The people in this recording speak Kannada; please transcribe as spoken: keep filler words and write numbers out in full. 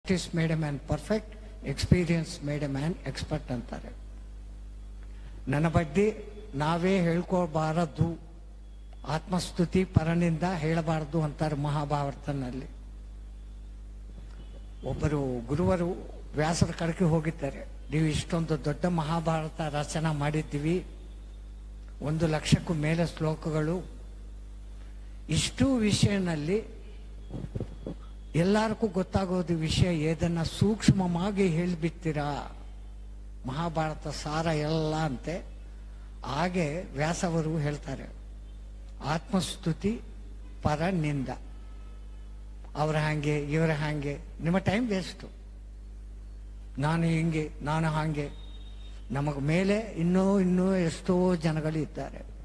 Practice made a man perfect, experience made a man expert ಅಂತಾರೆ. ನನ್ನ ಬಗ್ಗೆ ನಾವೇ ಹೇಳ್ಕೋಬಾರದು, ಆತ್ಮಸ್ತುತಿ ಪರನಿಂದ ಹೇಳಬಾರದು ಅಂತಾರೆ ಮಹಾಭಾರತನಲ್ಲಿ. ಒಬ್ಬರು ಗುರುವರು ವ್ಯಾಸರ ಕಡೆಗೆ ಹೋಗಿದ್ದಾರೆ. ನೀವು ಇಷ್ಟೊಂದು ದೊಡ್ಡ ಮಹಾಭಾರತ ರಚನೆ ಮಾಡಿದ್ದೀವಿ, ಒಂದು ಲಕ್ಷಕ್ಕೂ ಮೇಲೆ ಶ್ಲೋಕಗಳು, ಇಷ್ಟು ವಿಷಯನಲ್ಲಿ ಎಲ್ಲರಿಗೂ ಗೊತ್ತಾಗೋದು ವಿಷಯ ಏದನ್ನ ಸೂಕ್ಷ್ಮವಾಗಿ ಹೇಳಿಬಿಡ್ತೀರಾ, ಮಹಾಭಾರತ ಸಾರ ಎಲ್ಲ ಅಂತೆ. ಹಾಗೆ ವ್ಯಾಸವರು ಹೇಳ್ತಾರೆ, ಆತ್ಮಸ್ತುತಿ ಪರನಿಂದ. ಅವರ ಹಾಗೆ ಇವರ ಹಾಗೆ ನಿಮ್ಮ ಟೈಮ್ ವೇಸ್ಟು. ನಾನು ಹಿಂಗೆ ನಾನು ಹಾಗೆ, ನಮಗೆ ಮೇಲೆ ಇನ್ನೂ ಇನ್ನೂ ಎಷ್ಟೋ ಜನಗಳು ಇದ್ದಾರೆ.